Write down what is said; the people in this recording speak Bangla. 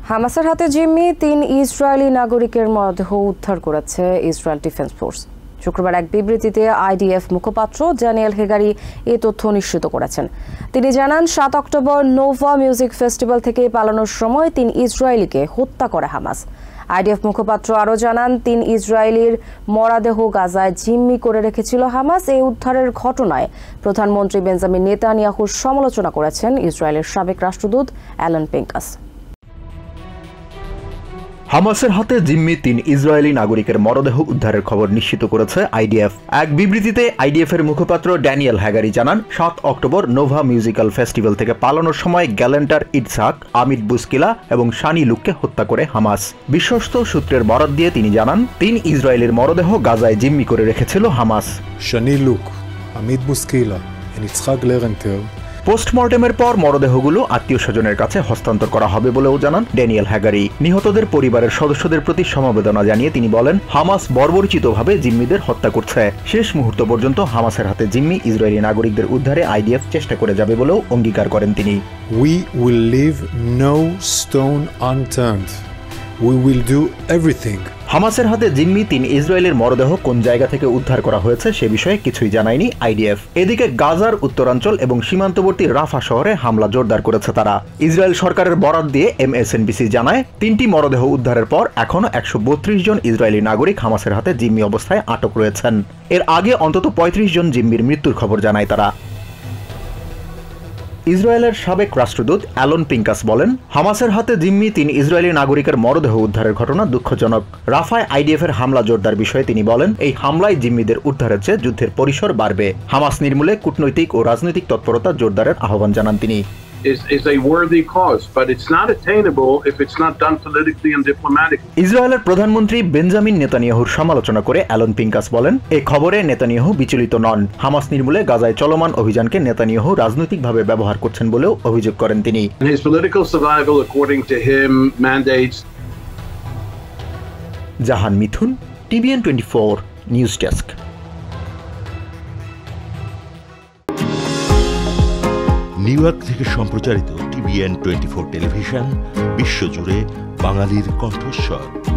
হামাসের হাতে জিম্মি ৩ ইসরায়েলি নাগরিকের মরদেহ উদ্ধার করেছে ইসরায়েল ডিফেন্স ফোর্স। শুক্রবার এক বিবৃতিতে আইডিএফ মুখপাত্র ড্যানিয়েল হেগারি এই তথ্য নিশ্চিত করেছেন। তিনি জানান, ৭ অক্টোবর নোভা মিউজিক ফেস্টিভ্যাল থেকে পালানোর সময় ৩ ইসরায়েলিকে হত্যা করে হামাস। আইডিএফ মুখপাত্র আরও জানান, ৩ ইসরায়েলির মরদেহ গাজায় জিম্মি করে রেখেছিল হামাস। এই উদ্ধারের ঘটনায় প্রধানমন্ত্রী বেঞ্জামিন নেতানিয়াহুর সমালোচনা করেছেন ইসরায়েলের সাবেক রাষ্ট্রদূত অ্যালান পিঙ্কাস। হামাসের হাতে জিম্মি ৩ ইসরায়েলি নাগরিকের মরদেহ উদ্ধারের খবর নিশ্চিত করেছে আইডিএফ। এক বিবৃতিতে আইডিএফ এর মুখপাত্র ড্যানিয়েল হ্যাগারি জানান, ৭ অক্টোবর নোভা মিউজিক্যাল ফেস্টিভ্যাল থেকে পালানোর সময় গ্যালেন্টার ইটসাক, আমিদ বুসকিলা এবং শানি লুককে হত্যা করে হামাস। বিশ্বস্ত সূত্রের বরাত দিয়ে তিনি জানান, ৩ ইসরায়েলের মরদেহ গাজায় জিম্মি করে রেখেছিল Hamas. Shani Louk, Amit Buskila, Itzhak Gelerenter. পোস্টমর্টেমের পর মরদেহগুলো আত্মীয় স্বজনের কাছে হস্তান্তর করা হবে বলেও জানান ড্যানিয়েল হ্যাগারি। নিহতদের পরিবারের সদস্যদের প্রতি সমবেদনা জানিয়ে তিনি বলেন, হামাস বর্বরচিতভাবে জিম্মিদের হত্যা করছে। শেষ মুহূর্ত পর্যন্ত হামাসের হাতে জিম্মি ইসরায়েলি নাগরিকদের উদ্ধারে আইডিএফ চেষ্টা করে যাবে বলেও অঙ্গীকার করেন তিনি। We will leave no stone unturned. We will do everything. হামাসের হাতে জিম্মি ৩ ইসরায়েলের মরদেহ কোন জায়গা থেকে উদ্ধার করা হয়েছে সে বিষয়ে কিছুই জানায়নি আইডিএফ। এদিকে গাজার উত্তরাঞ্চল এবং সীমান্তবর্তী রাফা শহরে হামলা জোরদার করেছে তারা। ইসরায়েল সরকারের বরাত দিয়ে MSNBC জানায়, ৩টি মরদেহ উদ্ধারের পর এখনও ১৩২ জন ইসরায়েলি নাগরিক হামাসের হাতে জিম্মি অবস্থায় আটক রয়েছেন। এর আগে অন্তত ৩৫ জন জিম্মির মৃত্যুর খবর জানায় তারা। ইসরায়েলের সাবেক রাষ্ট্রদূত অ্যালান পিঙ্কাস বলেন, হামাসের হাতে জিম্মি ৩ ইসরায়েলি নাগরিকের মরদেহ উদ্ধারের ঘটনা দুঃখজনক। রাফায় আইডিএফ এর হামলা জোরদার বিষয়ে তিনি বলেন, এই হামলায় জিম্মিদের উদ্ধারের চেয়ে যুদ্ধের পরিসর বাড়বে। হামাস নির্মূলে কূটনৈতিক ও রাজনৈতিক তৎপরতা জোরদারের আহ্বান জানান তিনি। is a worthy cause, but it's not attainable if it's not done politically and diplomatically. ইসরায়েলের প্রধানমন্ত্রী বেঞ্জামিন নেতানিয়াহুর সমালোচনা করে অ্যালান পিঙ্কাস বলেন, এই খবরে নেতানিয়াহু বিচলিত নন। হামাস নির্মূলে গাজায় চলমান অভিযানকে নেতানিয়াহু রাজনৈতিকভাবে ব্যবহার করছেন বলেও অভিযোগ করেন তিনি। His political survival, according to him, mandates. Jahan Mithun, TVN 24 news desk. New York থেকে সম্প্রচারিত TVN 24 টেলিভিশন বিশ্বজুড়ে বাঙালির কণ্ঠস্বর।